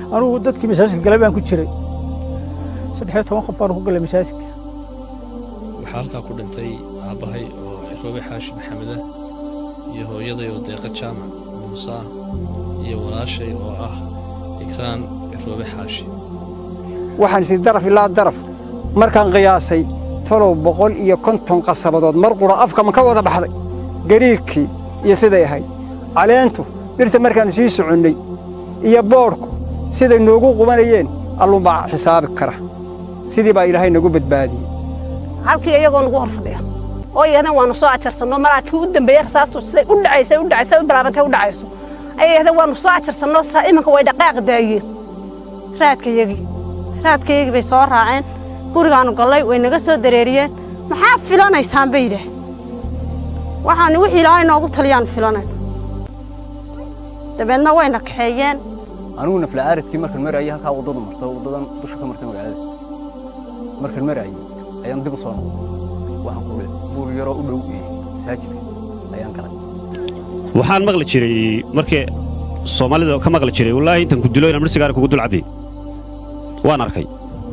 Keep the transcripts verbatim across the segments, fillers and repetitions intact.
أنا ودتك مساجك قلبان كتير صدحت توقف فاروق قال مساجك وحالك كل أنتي أبهي وعروبي حاشي محمده يهو يضي وديقة جامع موسى يوراشي وآه إكران عروبي حاشي waxaan si daraf ilaa daraf markaan qiyaasay tolow boqol iyo konton qasabadood mar qura afka ma ka wada baxday gariirkii iyo siday ahayd caleentu dhirta markaan sii soconnay iyo boorku siday noogu qubanayeen alluu baa xisaabi kara sidii baa ilaahay nagu badbaadiyey halkii iyagoo nagu horfadhiya oo iyadana waanu soo ajarsanno maraadkii u dambeeyay rasaastu siday u dhacaysay u dhacaysay u bilaabantay u dhacayso ayada waanu soo ajarsanno saa imanka way dhaqaaq daayeen raadkayagii raadkaygii bay soo raaceen gurigaanu gallay way naga soo dareeriyeen maxaa filanaysaan bay yidhaah waxaan wixii ilaahay noogu taliyaan filanay dabeedna wayna kaxeeyeen anigu nafla aaradkii markaan marayay halkaa waddadu marto waddadan dusha ka martay magaalada markaan marayay ayaan dib u soo noqday waxaan ku leeyahay buur yaroo u dhow masaajidka ayaan galay waxaan maqli jiray markii Soomaalida ka maqli jiray wallaahi intan ku dilo inaan marsigaar kugu dul cabdi waan arkay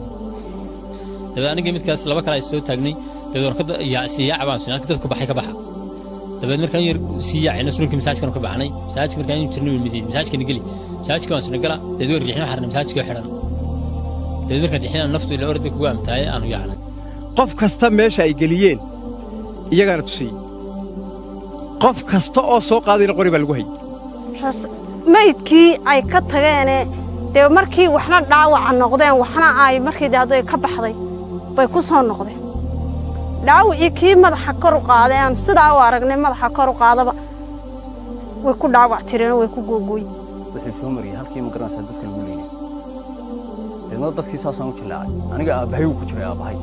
dabada aniga midkaas laba kala soo taagnay dabada warkada yaa siyaa cabaan sinaan dadku baxay ka baxa dabada markaan yar siyaa ina surunka masaajidkan ka baxnay masaajidka markaan inuu jirnay midii masaajidkan gali masaajidka waan soo gala dabada war riixna xarna masaajidka xiran dabada markaan riixna naftu ila orday ku gaamtaay aanu yaacnay qof kasta meesha ay galiyeen iyagana tusay qof kasta oo soo qaadayna qori baa lagu hayay maydkii ay ka tageen de markii waxna dhaawac noqdeen waxna ay markii daaday ka baxday bay ku soo noqdeen dhaawacii kii madaxa kor u qaadeen sidaa u aragnay madaxa kor u qaadaba way ku dhaawac tireen way ku googooy wixii soo mariyay halkii ma garanaysaa dadka lagu leeyahay ilmo dadkii saasaan u jilaacay aniga aabahay ku jiray aabahay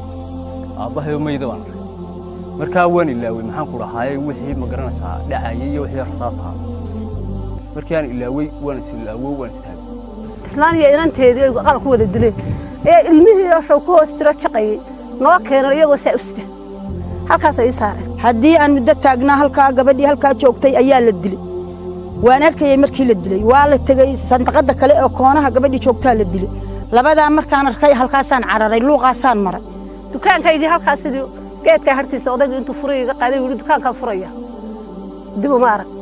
aabahay oo meeyda waan markaa waan ilaaway maxaan ku rahaayay wixii ma garanaysaa dhacayay iyo wixii rasaas ahaa markii aan ilaaway waan islaawo waan istaagay islaan iyo inanteedii ay qalab ku wada dileen ee ilmihii oo soo ku hoos jira shaqeeyay noo keenay iyagoo saa usta halkaas ay saareen haddii aan muddo taagnaa halkaa gabadhii halkaa joogtay ayaa la dilay waan arkayay markii la dilay waa la tagay sandaqada kale oo koonaha gabadhii joogtaa la dilay labadaa markaan arkay halkaasaan cararay luuqaasaan maray dukaankaydii halkaas sidii geedka hartiisa odaygu intuu furiga qaaday wili dukaanka furaya dib uma arag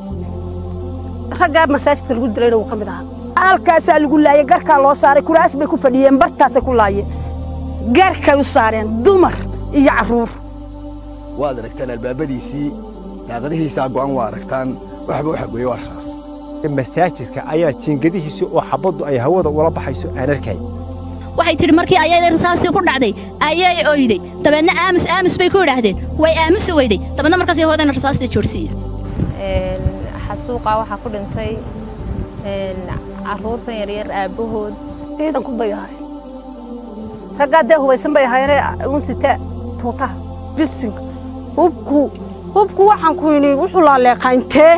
ragga masaajidka lagu dilayna wuu ka mid ahaa halkaasaa lagu laayay garkaa loo saaray kuraas bay ku fadhiyeen bartaasay ku laayeen garkay u saareen dumar iyo carruur waad aragtaan albaabadiisii daaqadihiisaa go'an waa aragtaan waxba waxa gooyey waa rasaas masaajidka ayaa jiingadihiisa oo xabaddu ay hawada ula baxayso aan arkay waxay tiri markii ayay rasaasii ku dhacday ayay ooyday dabeedna aamus aamus bay ku yiraahdeen way aamus weyday dabeedna markaas ay hoodana rasaastii joorsiiyay een xasuuqa waxa ku dhintay een carruurtan yar yar aabahood ciidan ku bayahay ragga dee hubaysan bay ahaayeen uun sita tuutaha bising hubku hubku waxaan ku yini wuxuu la leeqaa intee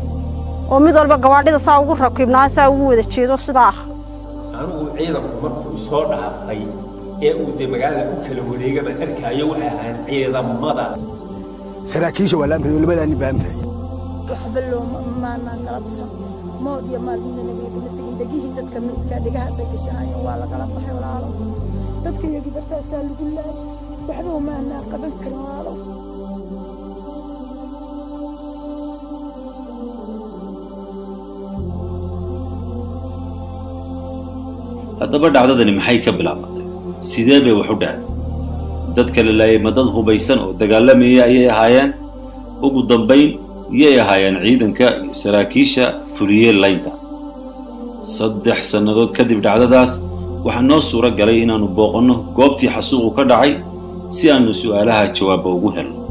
oo mid walba gawaadhida saa ugu rakibnaa saa ugu wada jeedo sidaa anigu ciidanku markuu soo dhaafay ee uu de magaalada ku kala wareegaba arkaayo waxay ahaan ciidamada saraakiisha waa la amray labada nin baa amray waxba loo maana qalabsan mood iyo maalin nabiga bilaa dagihii dadka midka dhigaha ay ka shaqeeyaan waa la kala baxay walaalo dadka iyaga bartaasaa lagu laayay waxba maana qaban karin walaalo haddaba dhacdadani maxay ka bilaabatay sidee bay wax u dhacday dadka la laayay ma dad hubaysan oo dagaalamaya ayay ahaayeen ugu dambayn iyay ahaayeen ciidanka saraakiisha fuliyey laynta saddex sannadood kadib dhacdadaas waxaa noo suuro galay inaannu booqanno goobtii xasuuqu ka dhacay si aannu su'aalaha jawaaba ugu helno